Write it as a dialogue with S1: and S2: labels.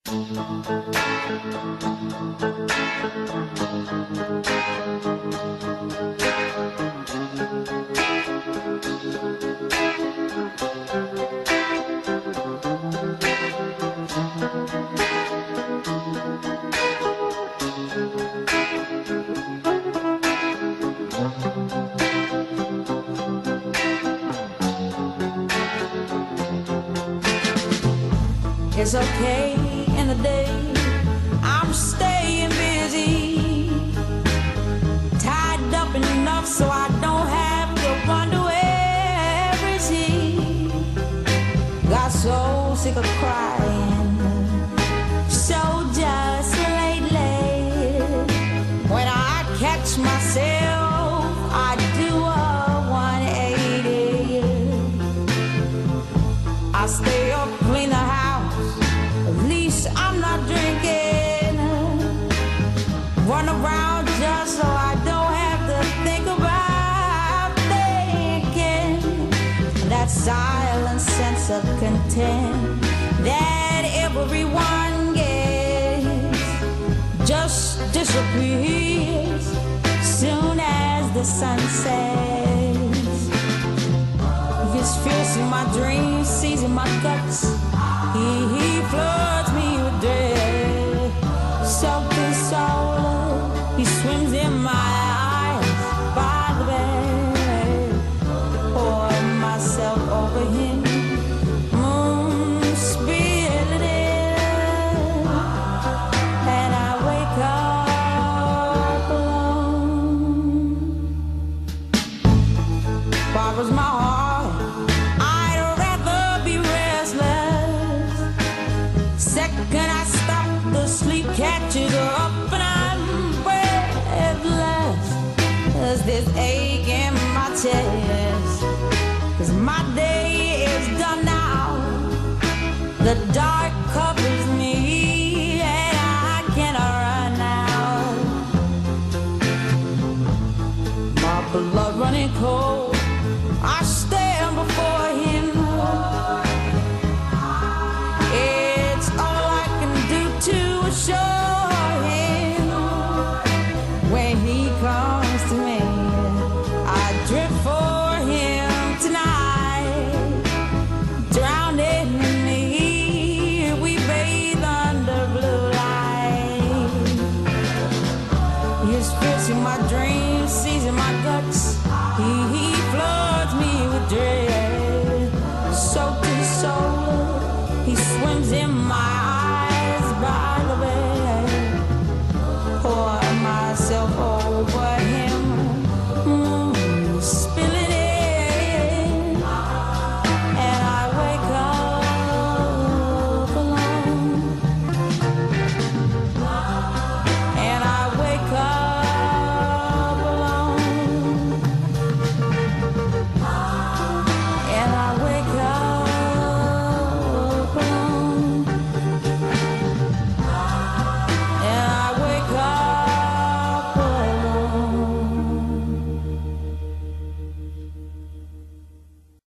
S1: It's okay in the day, I'm staying busy, tied up enough so I don't have to wonder where is he. Got so sick of crying, so just lately. When I catch myself, I do a 180. I stay up, clean the house, at least I'm not drinking. Run around just so I don't have to think about thinking. That silent sense of content that everyone gets just disappears soon as the sun sets. His fierce in my dreams, seizing my guts. He floods me with dread. Self-consoled, he swims in my eyes by the bed. Pour myself over him, moon spilling in, and I wake up alone. Barbara's my heart, I'd rather be restless. Second I stop, the sleep catches up and I'm breathless. There's this ache in my chest, 'cause my day is done now. The dark covers me and I cannot run out. My blood running cold, I stay